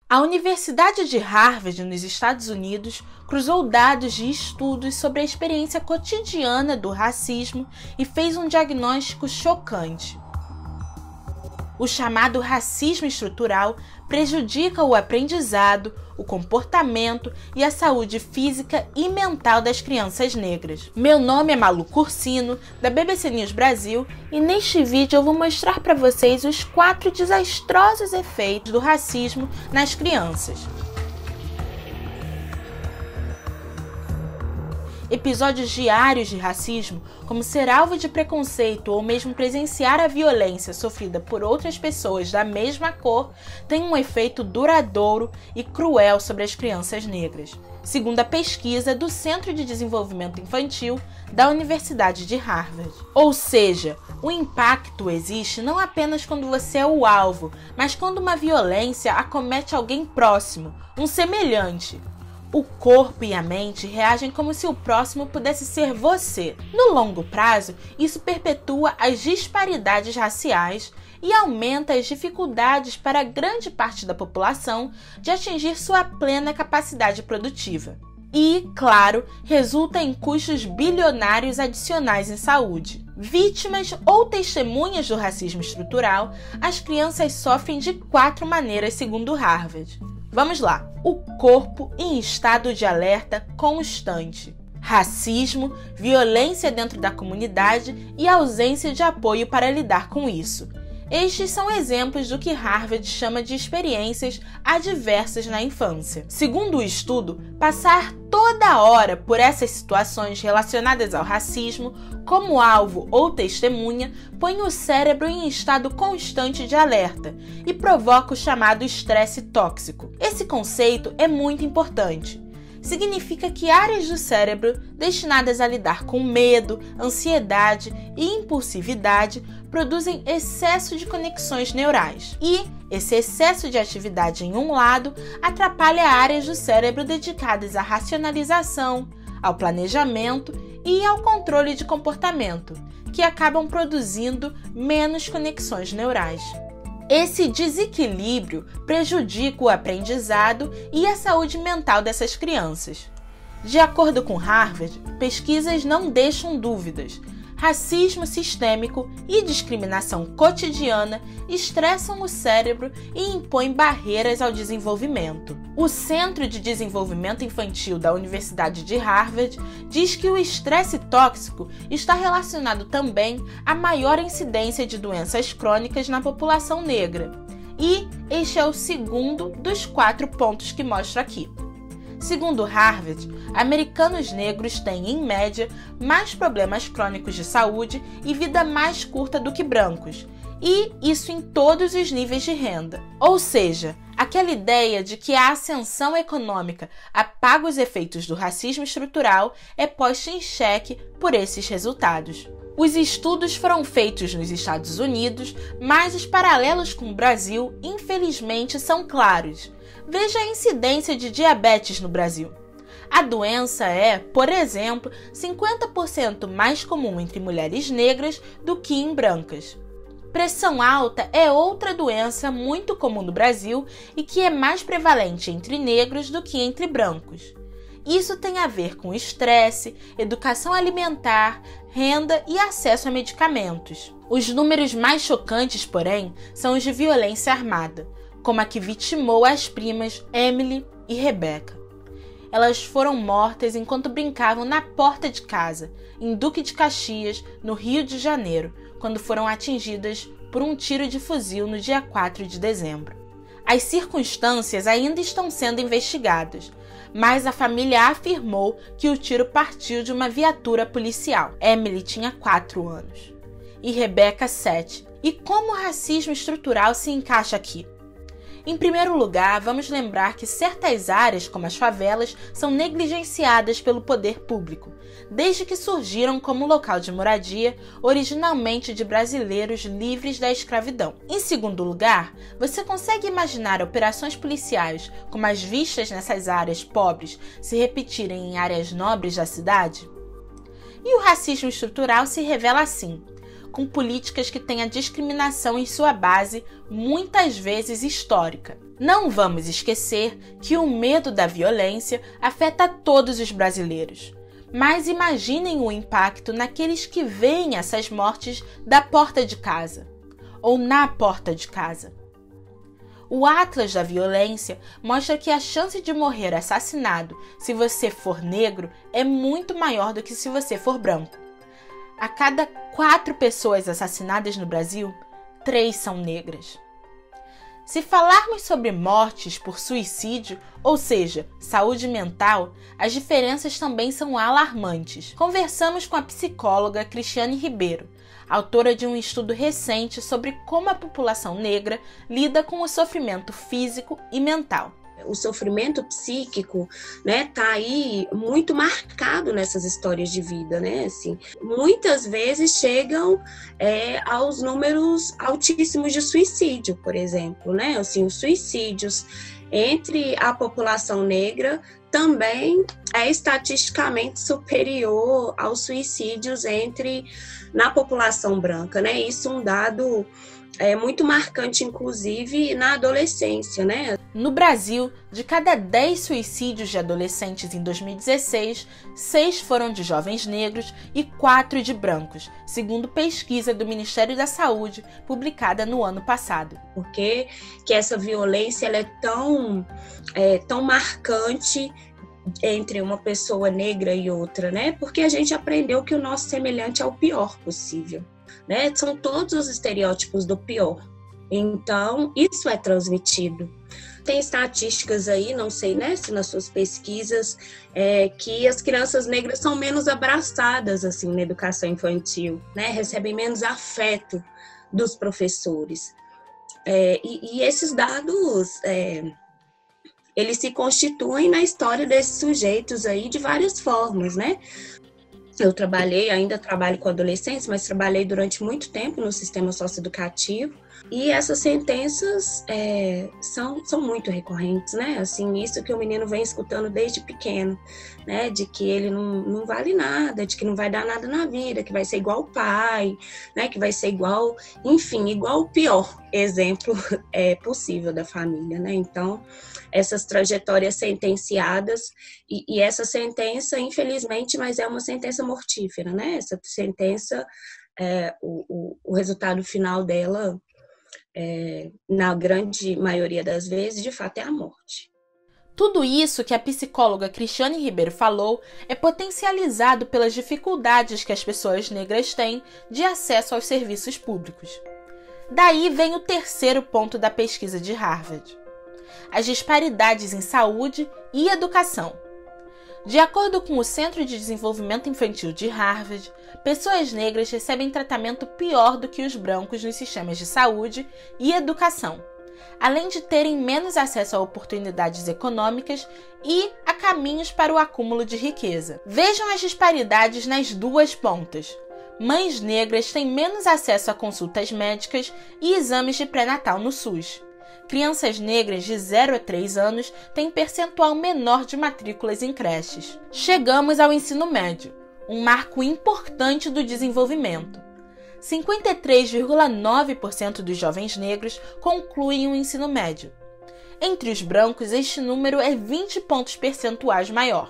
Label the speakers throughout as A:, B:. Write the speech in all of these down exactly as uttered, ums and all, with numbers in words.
A: A Universidade de Harvard, nos Estados Unidos, cruzou dados de estudos sobre a experiência cotidiana do racismo e fez um diagnóstico chocante. O chamado racismo estrutural prejudica o aprendizado, o comportamento e a saúde física e mental das crianças negras. Meu nome é Malu Cursino, da B B C News Brasil, e neste vídeo eu vou mostrar para vocês os quatro desastrosos efeitos do racismo nas crianças. Episódios diários de racismo, como ser alvo de preconceito ou mesmo presenciar a violência sofrida por outras pessoas da mesma cor, têm um efeito duradouro e cruel sobre as crianças negras, segundo a pesquisa do Centro de Desenvolvimento Infantil da Universidade de Harvard. Ou seja, o impacto existe não apenas quando você é o alvo, mas quando uma violência acomete alguém próximo, um semelhante. O corpo e a mente reagem como se o próximo pudesse ser você. No longo prazo, isso perpetua as disparidades raciais e aumenta as dificuldades para grande parte da população de atingir sua plena capacidade produtiva. E, claro, resulta em custos bilionários adicionais em saúde. Vítimas ou testemunhas do racismo estrutural, as crianças sofrem de quatro maneiras, segundo Harvard. Vamos lá. O corpo em estado de alerta constante. Racismo, violência dentro da comunidade e ausência de apoio para lidar com isso. Estes são exemplos do que Harvard chama de experiências adversas na infância. Segundo o estudo, passar toda hora por essas situações relacionadas ao racismo, como alvo ou testemunha, põe o cérebro em estado constante de alerta e provoca o chamado estresse tóxico. Esse conceito é muito importante. Significa que áreas do cérebro destinadas a lidar com medo, ansiedade e impulsividade produzem excesso de conexões neurais. E esse excesso de atividade em um lado atrapalha áreas do cérebro dedicadas à racionalização, ao planejamento e ao controle de comportamento, que acabam produzindo menos conexões neurais. Esse desequilíbrio prejudica o aprendizado e a saúde mental dessas crianças. De acordo com Harvard, pesquisas não deixam dúvidas. Racismo sistêmico e discriminação cotidiana estressam o cérebro e impõem barreiras ao desenvolvimento. O Centro de Desenvolvimento Infantil da Universidade de Harvard diz que o estresse tóxico está relacionado também à maior incidência de doenças crônicas na população negra. E este é o segundo dos quatro pontos que mostro aqui. Segundo Harvard, americanos negros têm, em média, mais problemas crônicos de saúde e vida mais curta do que brancos, e isso em todos os níveis de renda. Ou seja, aquela ideia de que a ascensão econômica apaga os efeitos do racismo estrutural é posta em xeque por esses resultados. Os estudos foram feitos nos Estados Unidos, mas os paralelos com o Brasil, infelizmente, são claros. Veja a incidência de diabetes no Brasil. A doença é, por exemplo, cinquenta por cento mais comum entre mulheres negras do que em brancas. Pressão alta é outra doença muito comum no Brasil e que é mais prevalente entre negros do que entre brancos. Isso tem a ver com estresse, educação alimentar, renda e acesso a medicamentos. Os números mais chocantes, porém, são os de violência armada, como a que vitimou as primas Emily e Rebecca. Elas foram mortas enquanto brincavam na porta de casa, em Duque de Caxias, no Rio de Janeiro, quando foram atingidas por um tiro de fuzil no dia quatro de dezembro. As circunstâncias ainda estão sendo investigadas, mas a família afirmou que o tiro partiu de uma viatura policial. Emily tinha quatro anos e Rebecca sete. E como o racismo estrutural se encaixa aqui? Em primeiro lugar, vamos lembrar que certas áreas, como as favelas, são negligenciadas pelo poder público, desde que surgiram como local de moradia, originalmente de brasileiros livres da escravidão. Em segundo lugar, você consegue imaginar operações policiais como as vistas nessas áreas pobres se repetirem em áreas nobres da cidade? E o racismo estrutural se revela assim. com políticas que têm a discriminação em sua base, muitas vezes histórica. Não vamos esquecer que o medo da violência afeta todos os brasileiros. Mas imaginem o impacto naqueles que veem essas mortes da porta de casa, ou na porta de casa. O Atlas da Violência mostra que a chance de morrer assassinado se você for negro é muito maior do que se você for branco. A cada quatro pessoas assassinadas no Brasil, três são negras. Se falarmos sobre mortes por suicídio, ou seja, saúde mental, as diferenças também são alarmantes. Conversamos com a psicóloga Cristiane Ribeiro, autora de um estudo recente sobre como a população negra lida com o sofrimento físico e mental.
B: O sofrimento psíquico, né, tá aí muito marcado nessas histórias de vida, né, assim, muitas vezes chegam é, aos números altíssimos de suicídio, por exemplo, né, assim, os suicídios entre a população negra também é estatisticamente superior aos suicídios entre na população branca, né, isso é um dado é muito marcante, inclusive, na adolescência, né?
A: No Brasil, de cada dez suicídios de adolescentes em dois mil e dezesseis, seis foram de jovens negros e quatro de brancos, segundo pesquisa do Ministério da Saúde, publicada no ano passado.
B: Por que que essa violência ela é tão, é, tão marcante entre uma pessoa negra e outra, né? Porque a gente aprendeu que o nosso semelhante é o pior possível. Né? São todos os estereótipos do pior. Então, isso é transmitido. Tem estatísticas aí, não sei, né, se nas suas pesquisas, é, que as crianças negras são menos abraçadas, assim, na educação infantil, né? Recebem menos afeto dos professores. É, e, e esses dados, é, eles se constituem na história desses sujeitos aí de várias formas, né? Eu trabalhei, ainda trabalho com adolescentes, mas trabalhei durante muito tempo no sistema socioeducativo e essas sentenças é, são, são muito recorrentes, né? Assim, isso que o menino vem escutando desde pequeno, né? De que ele não, não vale nada, de que não vai dar nada na vida, que vai ser igual o pai, né? Que vai ser igual, enfim, igual o pior exemplo é, possível da família, né? Então, essas trajetórias sentenciadas e, e essa sentença, infelizmente, mas é uma sentença mortífera, né? Essa sentença, é, o, o, o resultado final dela, é, na grande maioria das vezes, de fato, é a morte.
A: Tudo isso que a psicóloga Cristiane Ribeiro falou é potencializado pelas dificuldades que as pessoas negras têm de acesso aos serviços públicos. Daí vem o terceiro ponto da pesquisa de Harvard: as disparidades em saúde e educação. De acordo com o Centro de Desenvolvimento Infantil de Harvard, pessoas negras recebem tratamento pior do que os brancos nos sistemas de saúde e educação, além de terem menos acesso a oportunidades econômicas e a caminhos para o acúmulo de riqueza. Vejam as disparidades nas duas pontas. Mães negras têm menos acesso a consultas médicas e exames de pré-natal no SUS. Crianças negras de zero a três anos têm percentual menor de matrículas em creches. Chegamos ao ensino médio, um marco importante do desenvolvimento. cinquenta e três vírgula nove por cento dos jovens negros concluem o ensino médio. Entre os brancos, este número é vinte pontos percentuais maior.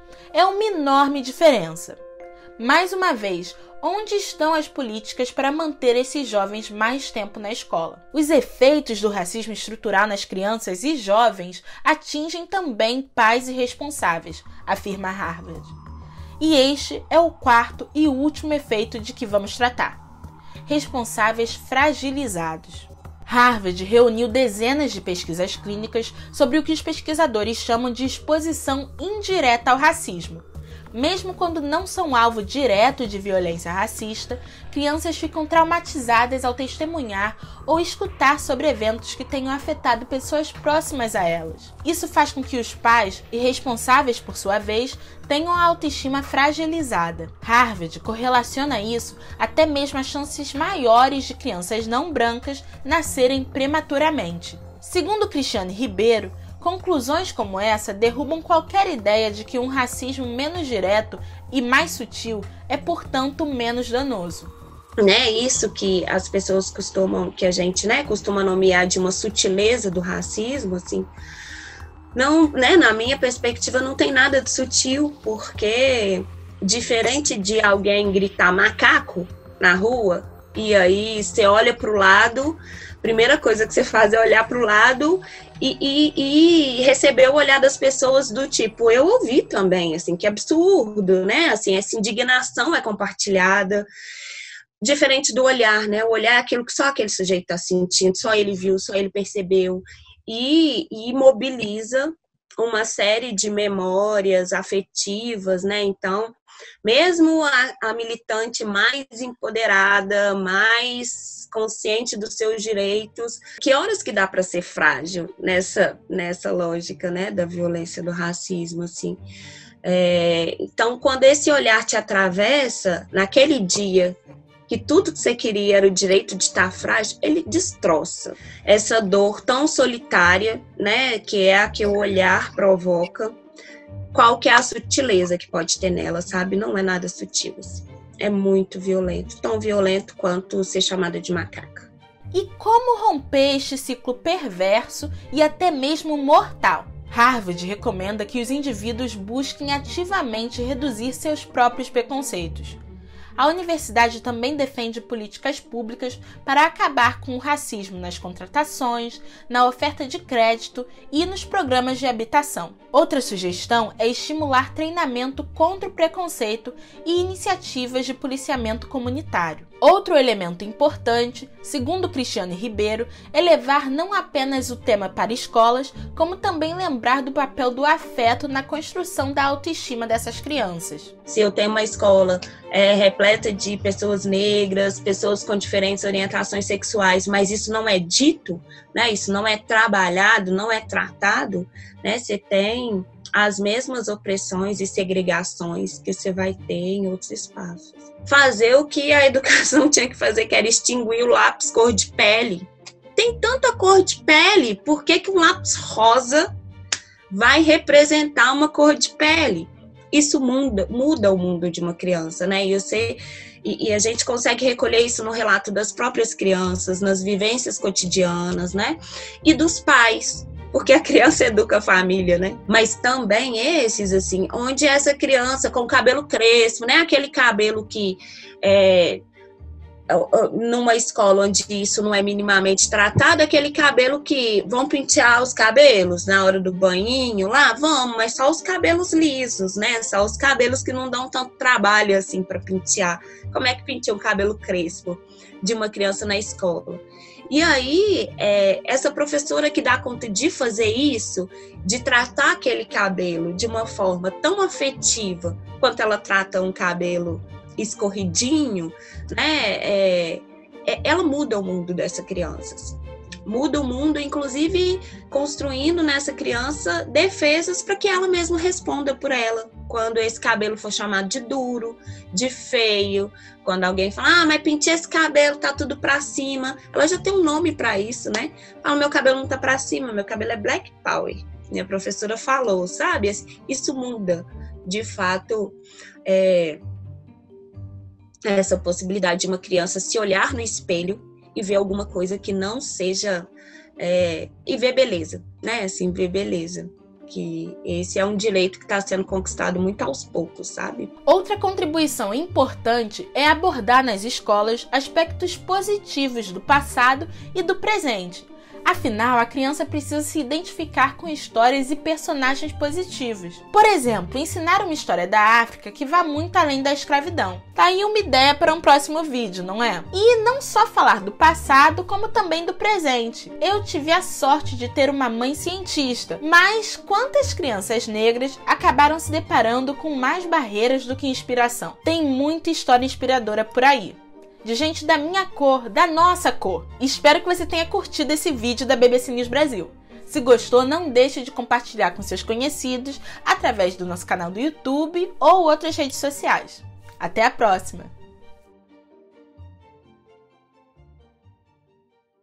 A: É uma enorme diferença. Mais uma vez, onde estão as políticas para manter esses jovens mais tempo na escola? Os efeitos do racismo estrutural nas crianças e jovens atingem também pais irresponsáveis, afirma Harvard. E este é o quarto e último efeito de que vamos tratar: responsáveis fragilizados. Harvard reuniu dezenas de pesquisas clínicas sobre o que os pesquisadores chamam de exposição indireta ao racismo. Mesmo quando não são alvo direto de violência racista, crianças ficam traumatizadas ao testemunhar ou escutar sobre eventos que tenham afetado pessoas próximas a elas. Isso faz com que os pais, irresponsáveis por sua vez, tenham a autoestima fragilizada. Harvard correlaciona isso até mesmo a chances maiores de crianças não brancas nascerem prematuramente. Segundo Cristiane Ribeiro, conclusões como essa derrubam qualquer ideia de que um racismo menos direto e mais sutil é, portanto, menos danoso.
B: né, isso que as pessoas costumam, que a gente, né, costuma nomear de uma sutileza do racismo, assim, não, né, na minha perspectiva não tem nada de sutil, porque diferente de alguém gritar macaco na rua, e aí você olha para o lado, primeira coisa que você faz é olhar para o lado e, e, e receber o olhar das pessoas do tipo, eu ouvi também, assim, que absurdo, né, assim, essa indignação é compartilhada, diferente do olhar, né, o olhar é aquilo que só aquele sujeito está sentindo, só ele viu, só ele percebeu, e, e mobiliza uma série de memórias afetivas, né, então, mesmo a, a militante mais empoderada, mais consciente dos seus direitos, que horas que dá para ser frágil nessa, nessa lógica, né, da violência, do racismo, assim. É, então, quando esse olhar te atravessa, naquele dia que tudo que você queria era o direito de estar frágil, ele destroça essa dor tão solitária, né, que é a que o olhar provoca. Qual que é a sutileza que pode ter nela, sabe? Não é nada sutil, assim. É muito violento, tão violento quanto ser chamada de macaca.
A: E como romper este ciclo perverso e até mesmo mortal? Harvard recomenda que os indivíduos busquem ativamente reduzir seus próprios preconceitos. A universidade também defende políticas públicas para acabar com o racismo nas contratações, na oferta de crédito e nos programas de habitação. Outra sugestão é estimular treinamento contra o preconceito e iniciativas de policiamento comunitário. Outro elemento importante, segundo Cristiane Ribeiro, é levar não apenas o tema para escolas, como também lembrar do papel do afeto na construção da autoestima dessas crianças.
B: Se eu tenho uma escola é, repleta de pessoas negras, pessoas com diferentes orientações sexuais, mas isso não é dito, né? Isso não é trabalhado, não é tratado, né? Você tem as mesmas opressões e segregações que você vai ter em outros espaços. Fazer o que a educação tinha que fazer, que era extinguir o lápis cor de pele. Tem tanta cor de pele, por que que um lápis rosa vai representar uma cor de pele? Isso muda, muda o mundo de uma criança, né? E, você, e, e a gente consegue recolher isso no relato das próprias crianças, nas vivências cotidianas, né? E dos pais. Porque a criança educa a família, né? Mas também esses, assim, onde essa criança com cabelo crespo, né? Aquele cabelo que, é, numa escola onde isso não é minimamente tratado, aquele cabelo que vão pentear os cabelos na hora do banhinho, lá, vamos, mas só os cabelos lisos, né? Só os cabelos que não dão tanto trabalho, assim, para pentear. Como é que penteia um cabelo crespo de uma criança na escola? E aí, é, essa professora que dá conta de fazer isso, de tratar aquele cabelo de uma forma tão afetiva quanto ela trata um cabelo escorridinho, né? É, é, ela muda o mundo dessa criança. Assim. Muda o mundo, inclusive construindo nessa criança defesas para que ela mesma responda por ela. Quando esse cabelo for chamado de duro, de feio, quando alguém fala, ah, mas pintei esse cabelo, tá tudo pra cima. Ela já tem um nome para isso, né? Fala, meu cabelo não tá pra cima, meu cabelo é Black Power. Minha professora falou, sabe? Isso muda, de fato, é, essa possibilidade de uma criança se olhar no espelho e ver alguma coisa que não seja... É, e ver beleza, né? Assim, ver beleza. Que esse é um direito que está sendo conquistado muito aos poucos, sabe?
A: Outra contribuição importante é abordar nas escolas aspectos positivos do passado e do presente. Afinal, a criança precisa se identificar com histórias e personagens positivos. Por exemplo, ensinar uma história da África que vá muito além da escravidão. Tá aí uma ideia para um próximo vídeo, não é? E não só falar do passado, como também do presente. Eu tive a sorte de ter uma mãe cientista, mas quantas crianças negras acabaram se deparando com mais barreiras do que inspiração? Tem muita história inspiradora por aí. De gente da minha cor, da nossa cor. Espero que você tenha curtido esse vídeo da B B C News Brasil. Se gostou, não deixe de compartilhar com seus conhecidos através do nosso canal do YouTube ou outras redes sociais. Até a próxima!